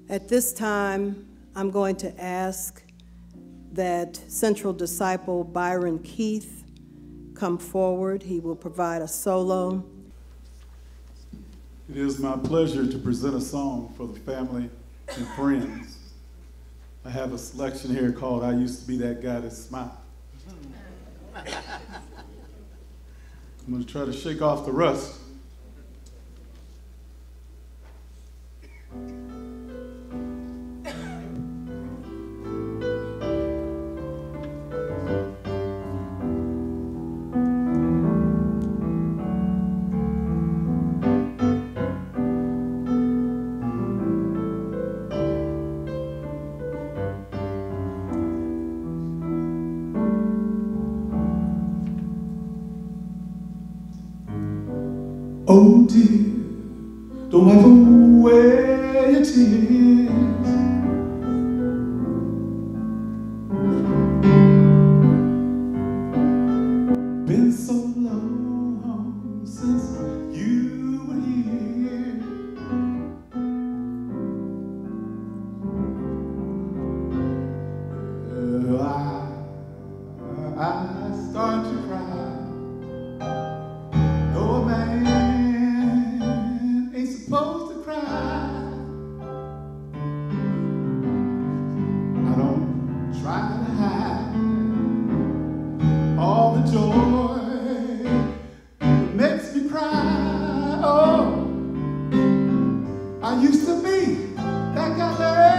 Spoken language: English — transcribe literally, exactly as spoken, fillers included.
At this time, I'm going to ask that Central Disciple Byron Keith come forward. He will provide a solo. It is my pleasure to present a song for the family and friends. I have a selection here called I Used to Be That Guy That Smiled. I'm going to try to shake off the rust. Oh dear, don't wipe away your tears. Been so long since you were here. Uh, I, I start to cry. Though a man ain't supposed to cry, I don't try to hide all the joy that makes me cry. Oh, I used to be that guy.